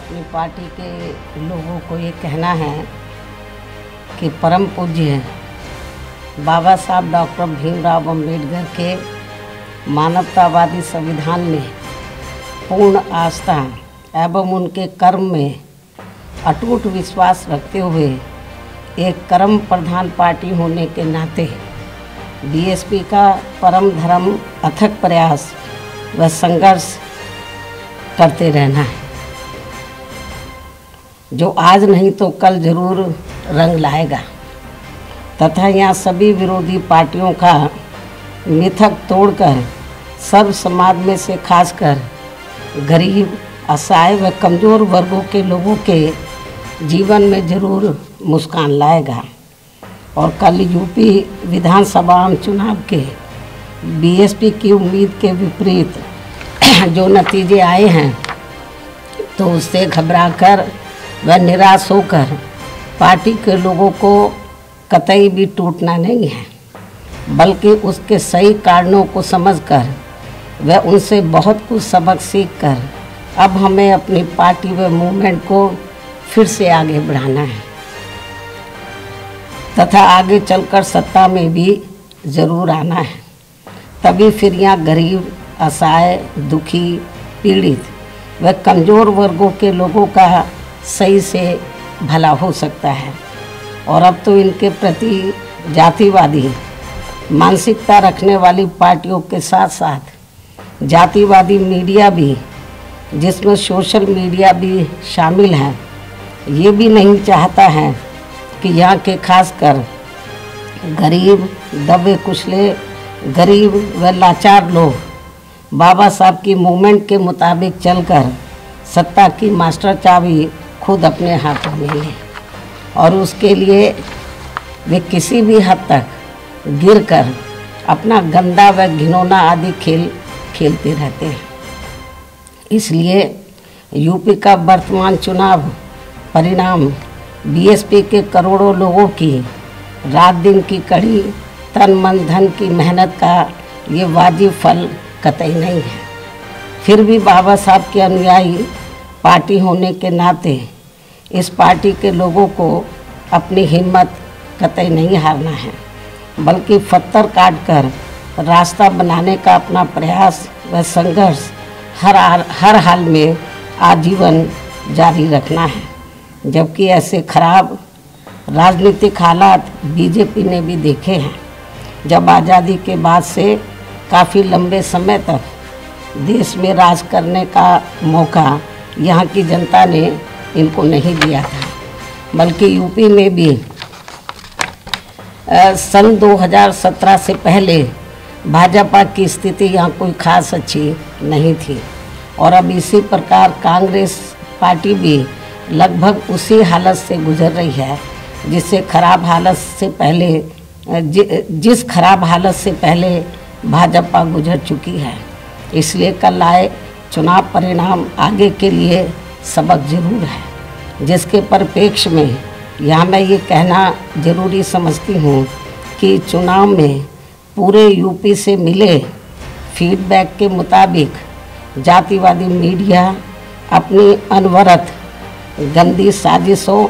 अपनी पार्टी के लोगों को ये कहना है कि परम पूज्य बाबा साहब डॉक्टर भीमराव अम्बेडकर के मानवतावादी संविधान में पूर्ण आस्था एवं उनके कर्म में अटूट विश्वास रखते हुए एक कर्म प्रधान पार्टी होने के नाते बीएसपी का परम धर्म अथक प्रयास व संघर्ष करते रहना है, जो आज नहीं तो कल जरूर रंग लाएगा तथा यहाँ सभी विरोधी पार्टियों का मिथक तोड़कर सर्व समाज में से खासकर गरीब, असहाय व कमज़ोर वर्गों के लोगों के जीवन में जरूर मुस्कान लाएगा। और कल यूपी विधानसभा चुनाव के बीएसपी की उम्मीद के विपरीत जो नतीजे आए हैं तो उससे घबराकर व निराश होकर पार्टी के लोगों को कतई भी टूटना नहीं है, बल्कि उसके सही कारणों को समझकर व उनसे बहुत कुछ सबक सीखकर अब हमें अपनी पार्टी व मूवमेंट को फिर से आगे बढ़ाना है तथा आगे चलकर सत्ता में भी ज़रूर आना है। तभी फिर यहाँ गरीब, असहाय, दुखी, पीड़ित व कमज़ोर वर्गों के लोगों का सही से भला हो सकता है। और अब तो इनके प्रति जातिवादी मानसिकता रखने वाली पार्टियों के साथ साथ जातिवादी मीडिया भी, जिसमें सोशल मीडिया भी शामिल है, ये भी नहीं चाहता है कि यहाँ के खासकर गरीब, दबे कुचले, गरीब व लाचार लोग बाबा साहब की मूवमेंट के मुताबिक चलकर सत्ता की मास्टर चाबी खुद अपने हाथों में लें और उसके लिए वे किसी भी हद तक गिरकर अपना गंदा व घिनौना आदि खेल खेलते रहते हैं। इसलिए यूपी का वर्तमान चुनाव परिणाम बीएसपी के करोड़ों लोगों की रात दिन की कड़ी तन मन धन की मेहनत का ये वाजिब फल कतई नहीं है। फिर भी बाबा साहब के अनुयायी पार्टी होने के नाते इस पार्टी के लोगों को अपनी हिम्मत कतई नहीं हारना है, बल्कि पत्थर काट कर रास्ता बनाने का अपना प्रयास व संघर्ष हर हाल में आजीवन जारी रखना है। जबकि ऐसे खराब राजनीतिक हालात बीजेपी ने भी देखे हैं, जब आज़ादी के बाद से काफ़ी लंबे समय तक देश में राज करने का मौका यहाँ की जनता ने इनको नहीं दिया था, बल्कि यूपी में भी सन 2017 से पहले भाजपा की स्थिति यहाँ कोई खास अच्छी नहीं थी। और अब इसी प्रकार कांग्रेस पार्टी भी लगभग उसी हालत से गुजर रही है जिस खराब हालत से पहले भाजपा गुजर चुकी है। इसलिए कल आए चुनाव परिणाम आगे के लिए सबक जरूर है, जिसके परिप्रेक्ष्य में यहाँ मैं ये कहना जरूरी समझती हूँ कि चुनाव में पूरे यूपी से मिले फीडबैक के मुताबिक जातिवादी मीडिया अपनी अनवरत गंदी साजिशों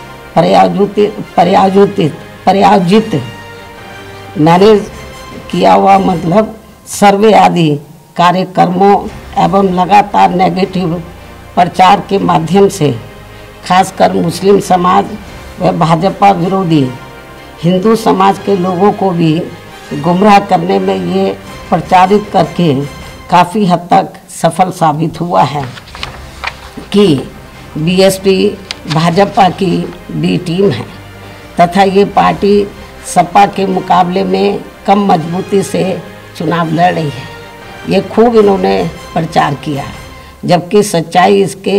प्रायोजित मैनेज किया हुआ मतलब सर्वे आदि कार्यक्रमों एवं लगातार नेगेटिव प्रचार के माध्यम से खासकर मुस्लिम समाज व भाजपा विरोधी हिंदू समाज के लोगों को भी गुमराह करने में ये प्रचारित करके काफ़ी हद तक सफल साबित हुआ है कि बीएसपी भाजपा की बी टीम है तथा ये पार्टी सपा के मुकाबले में कम मजबूती से चुनाव लड़ रही है। ये खूब इन्होंने प्रचार किया, जबकि सच्चाई इसके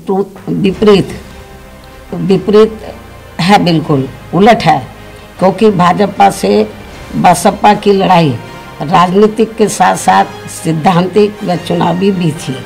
विपरीत है, बिल्कुल उलट है, क्योंकि भाजपा से बसपा की लड़ाई राजनीतिक के साथ साथ सिद्धांतिक व चुनावी भी थी।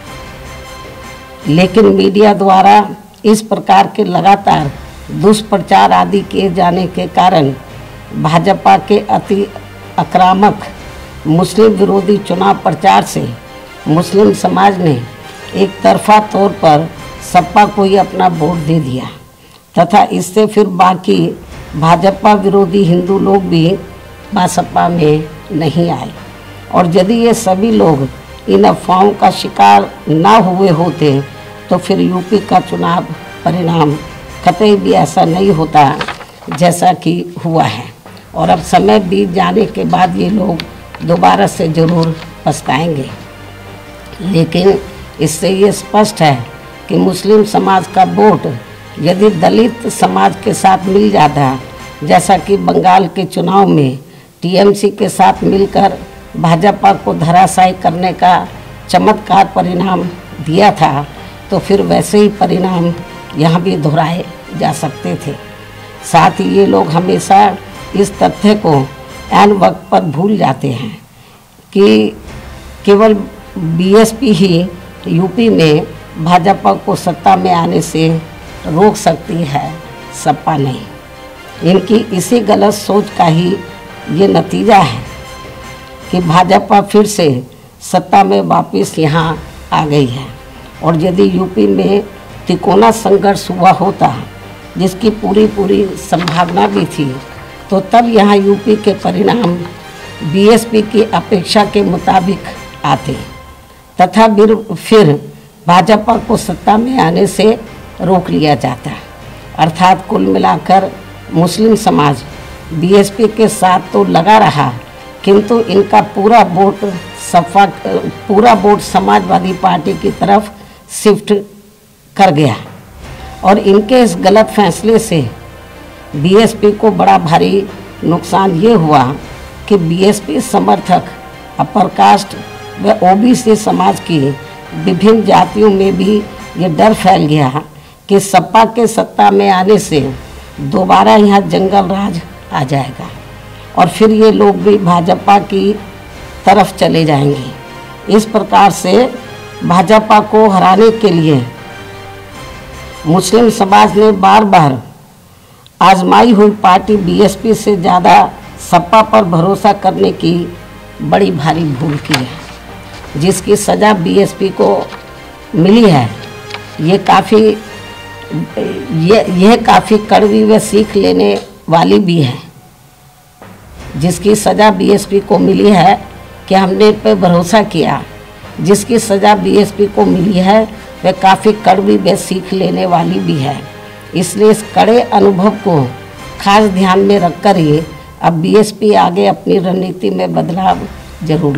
लेकिन मीडिया द्वारा इस प्रकार के लगातार दुष्प्रचार आदि किए जाने के कारण भाजपा के अति आक्रामक मुस्लिम विरोधी चुनाव प्रचार से मुस्लिम समाज ने एक तरफा तौर पर सपा को ही अपना वोट दे दिया तथा इससे फिर बाकी भाजपा विरोधी हिंदू लोग भी बसपा में नहीं आए। और यदि ये सभी लोग इन अफवाहों का शिकार ना हुए होते तो फिर यूपी का चुनाव परिणाम कतई भी ऐसा नहीं होता जैसा कि हुआ है। और अब समय बीत जाने के बाद ये लोग दोबारा से ज़रूर पछताएंगे। लेकिन इससे ये स्पष्ट है कि मुस्लिम समाज का वोट यदि दलित समाज के साथ मिल जाता, जैसा कि बंगाल के चुनाव में टीएमसी के साथ मिलकर भाजपा को धराशायी करने का चमत्कार परिणाम दिया था, तो फिर वैसे ही परिणाम यहाँ भी दोहराए जा सकते थे। साथ ही ये लोग हमेशा इस तथ्य को ऐन वक्त पर भूल जाते हैं कि केवल बीएसपी ही यूपी में भाजपा को सत्ता में आने से रोक सकती है, सपा नहीं। इनकी इसी गलत सोच का ही ये नतीजा है कि भाजपा फिर से सत्ता में वापस यहाँ आ गई है। और यदि यूपी में तिकोना संघर्ष हुआ होता, जिसकी पूरी संभावना भी थी, तो तब यहाँ यूपी के परिणाम बीएसपी की अपेक्षा के मुताबिक आते तथा फिर भाजपा को सत्ता में आने से रोक लिया जाता। अर्थात कुल मिलाकर मुस्लिम समाज बीएसपी के साथ तो लगा रहा, किंतु इनका पूरा वोट समाजवादी पार्टी की तरफ शिफ्ट कर गया। और इनके इस गलत फैसले से बीएसपी को बड़ा भारी नुकसान ये हुआ कि बीएसपी समर्थक अपर कास्ट व ओबीसी समाज की विभिन्न जातियों में भी ये डर फैल गया कि सपा के सत्ता में आने से दोबारा यहाँ जंगल राज आ जाएगा और फिर ये लोग भी भाजपा की तरफ चले जाएंगे। इस प्रकार से भाजपा को हराने के लिए मुस्लिम समाज ने बार बार आजमाई हुई पार्टी बीएसपी से ज़्यादा सपा पर भरोसा करने की बड़ी भारी भूल की है, जिसकी सज़ा बीएसपी को मिली है। यह काफ़ी कड़वी व सीख लेने वाली भी है। जिसकी सज़ा बीएसपी को मिली है कि हमने इन पर भरोसा किया, जिसकी सज़ा बीएसपी को मिली है वह काफ़ी कड़वी व सीख लेने वाली भी है। इसलिए इस कड़े अनुभव को खास ध्यान में रखकर ही अब बीएसपी आगे अपनी रणनीति में बदलाव जरूर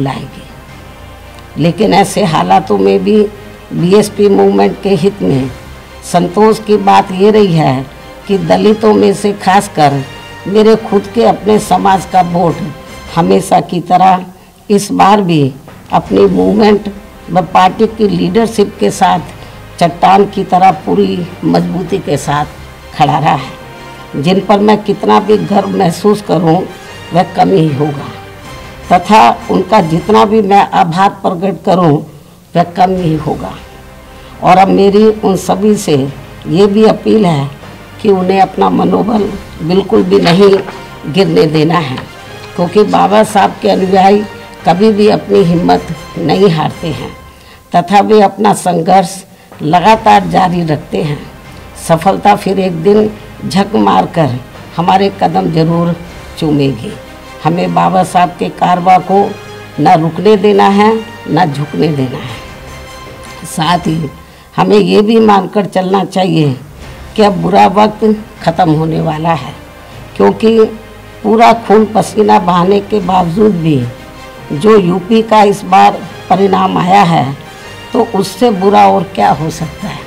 लाएगी। लेकिन ऐसे हालातों में भी बीएसपी मूवमेंट के हित में संतोष की बात ये रही है कि दलितों में से खासकर मेरे खुद के अपने समाज का वोट हमेशा की तरह इस बार भी अपनी मूवमेंट व पार्टी की लीडरशिप के साथ चट्टान की तरह पूरी मजबूती के साथ खड़ा रहा है। जिन पर मैं कितना भी गर्व महसूस करूं वह कम ही होगा तथा उनका जितना भी मैं आभार प्रकट करूं वह कम ही होगा। और अब मेरी उन सभी से ये भी अपील है कि उन्हें अपना मनोबल बिल्कुल भी नहीं गिरने देना है, क्योंकि बाबा साहब के अनुयायी कभी भी अपनी हिम्मत नहीं हारते हैं तथा वे अपना संघर्ष लगातार जारी रखते हैं। सफलता फिर एक दिन झक मारकर हमारे कदम जरूर चूमेगी। हमें बाबा साहब के कारवा को न रुकने देना है न झुकने देना है। साथ ही हमें ये भी मानकर चलना चाहिए कि अब बुरा वक्त ख़त्म होने वाला है, क्योंकि पूरा खून पसीना बहाने के बावजूद भी जो यूपी का इस बार परिणाम आया है तो उससे बुरा और क्या हो सकता है।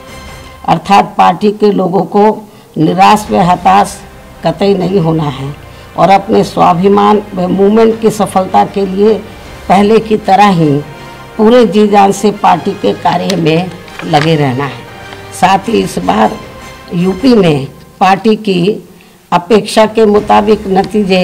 अर्थात पार्टी के लोगों को निराश व हताश कतई नहीं होना है और अपने स्वाभिमान व मूवमेंट की सफलता के लिए पहले की तरह ही पूरे जी जान से पार्टी के कार्य में लगे रहना है। साथ ही इस बार यूपी में पार्टी की अपेक्षा के मुताबिक नतीजे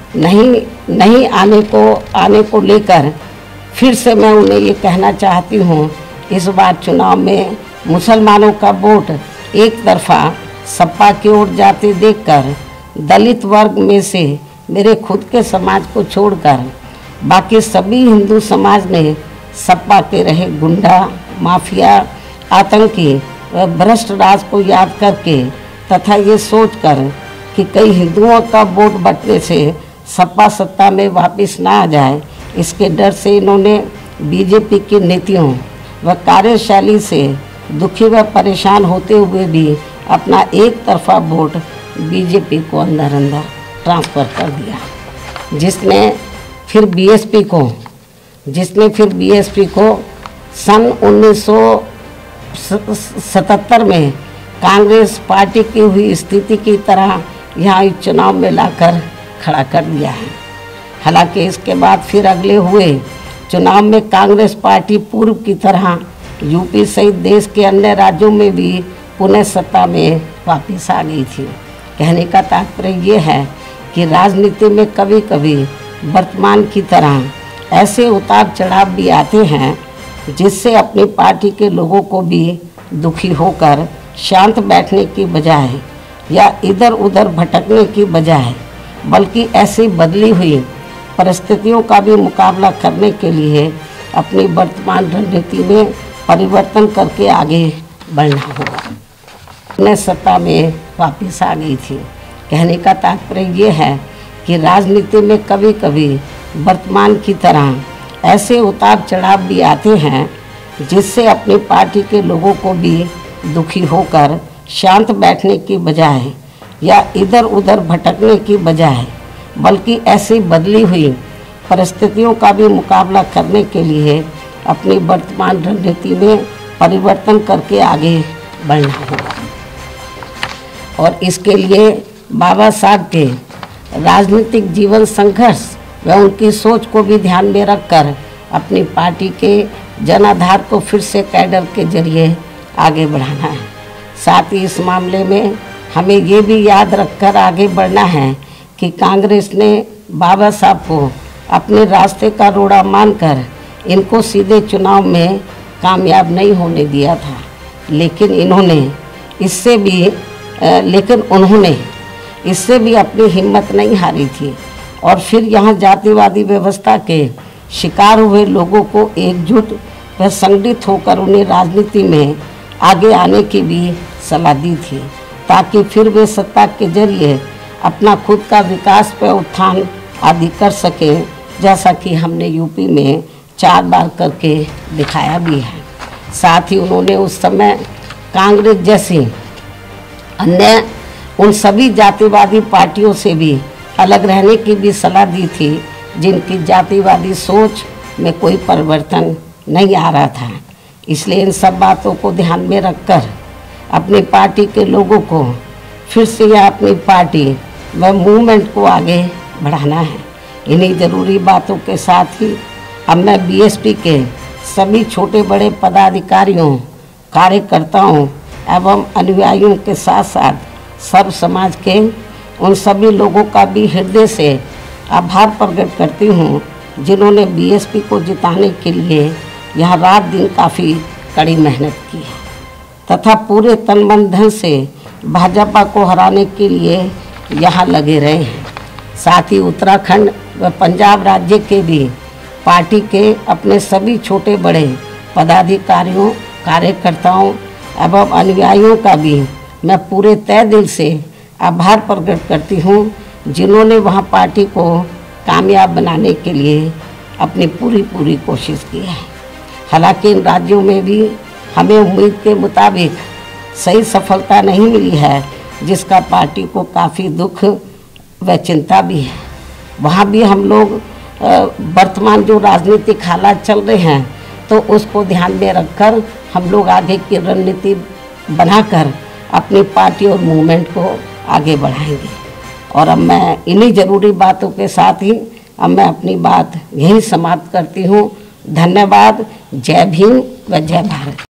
नहीं आने को लेकर फिर से मैं उन्हें ये कहना चाहती हूँ, इस बार चुनाव में मुसलमानों का वोट एक तरफा सपा की ओर जाते देखकर दलित वर्ग में से मेरे खुद के समाज को छोड़कर बाकी सभी हिंदू समाज ने सपा के रहे गुंडा, माफिया, आतंकी व भ्रष्ट राज को याद करके तथा ये सोचकर कि कई हिंदुओं का वोट बंटने से सपा सत्ता में वापस ना आ जाए, इसके डर से इन्होंने बीजेपी की नीतियों व कार्यशैली से दुखी व परेशान होते हुए भी अपना एक तरफा वोट बीजेपी को अंदर अंदर ट्रांसफ़र कर दिया, जिसने फिर बीएसपी को सन 1977 में कांग्रेस पार्टी की हुई स्थिति की तरह यहाँ चुनाव में लाकर खड़ा कर दिया है। हालांकि इसके बाद फिर अगले हुए चुनाव में कांग्रेस पार्टी पूर्व की तरह यूपी सहित देश के अन्य राज्यों में भी पुनः सत्ता में वापस आ गई थी। कहने का तात्पर्य ये है कि राजनीति में कभी कभी वर्तमान की तरह ऐसे उतार चढ़ाव भी आते हैं जिससे अपनी पार्टी के लोगों को भी दुखी होकर शांत बैठने की बजाय या इधर उधर भटकने की बजाय बल्कि ऐसी बदली हुई परिस्थितियों का भी मुकाबला करने के लिए अपनी वर्तमान रणनीति में परिवर्तन करके आगे बढ़ना होगा। पुनः सत्ता में वापस आ गई थी। कहने का तात्पर्य ये है कि राजनीति में कभी कभी वर्तमान की तरह ऐसे उतार चढ़ाव भी आते हैं जिससे अपनी पार्टी के लोगों को भी दुखी होकर शांत बैठने की बजाय या इधर उधर भटकने की बजाय बल्कि ऐसी बदली हुई परिस्थितियों का भी मुकाबला करने के लिए अपनी वर्तमान रणनीति में परिवर्तन करके आगे बढ़ना होगा। और इसके लिए बाबा साहब के राजनीतिक जीवन संघर्ष व उनकी सोच को भी ध्यान में रखकर अपनी पार्टी के जनाधार को फिर से कैडर के जरिए आगे बढ़ाना है। साथ ही इस मामले में हमें ये भी याद रखकर आगे बढ़ना है कि कांग्रेस ने बाबा साहब को अपने रास्ते का रोड़ा मानकर इनको सीधे चुनाव में कामयाब नहीं होने दिया था, लेकिन उन्होंने इससे भी अपनी हिम्मत नहीं हारी थी और फिर यहाँ जातिवादी व्यवस्था के शिकार हुए लोगों को एकजुट व संगठित होकर उन्हें राजनीति में आगे आने की भी सलाह दी थी, ताकि फिर वे सत्ता के जरिए अपना खुद का विकास व उत्थान आदि कर सकें, जैसा कि हमने यूपी में 4 बार करके दिखाया भी है। साथ ही उन्होंने उस समय कांग्रेस जैसी अन्य उन सभी जातिवादी पार्टियों से भी अलग रहने की भी सलाह दी थी जिनकी जातिवादी सोच में कोई परिवर्तन नहीं आ रहा था। इसलिए इन सब बातों को ध्यान में रखकर अपनी पार्टी के लोगों को फिर से या अपनी पार्टी व मूवमेंट को आगे बढ़ाना है। इन्हीं ज़रूरी बातों के साथ ही अब मैं बीएसपी के सभी छोटे बड़े पदाधिकारियों, कार्यकर्ताओं एवं अनुयायियों के साथ साथ सर्व समाज के उन सभी लोगों का भी हृदय से आभार प्रकट करती हूँ जिन्होंने बीएसपी को जिताने के लिए यहाँ रात दिन काफ़ी कड़ी मेहनत की है तथा पूरे तन मन धन से भाजपा को हराने के लिए यहाँ लगे रहे हैं। साथ ही उत्तराखंड व पंजाब राज्य के भी पार्टी के अपने सभी छोटे बड़े पदाधिकारियों, कार्यकर्ताओं एवं अनुयायियों का भी मैं पूरे तय दिल से आभार प्रकट करती हूँ जिन्होंने वहाँ पार्टी को कामयाब बनाने के लिए अपनी पूरी कोशिश की है। हालांकि इन राज्यों में भी हमें उम्मीद के मुताबिक सही सफलता नहीं मिली है, जिसका पार्टी को काफ़ी दुख व चिंता भी है। वहाँ भी हम लोग वर्तमान जो राजनीतिक हालात चल रहे हैं तो उसको ध्यान में रखकर हम लोग आगे की रणनीति बनाकर अपनी पार्टी और मूवमेंट को आगे बढ़ाएंगे। और अब मैं इन्हीं ज़रूरी बातों के साथ ही अब मैं अपनी बात यहीं समाप्त करती हूँ। धन्यवाद। जय भीम व जय भारत।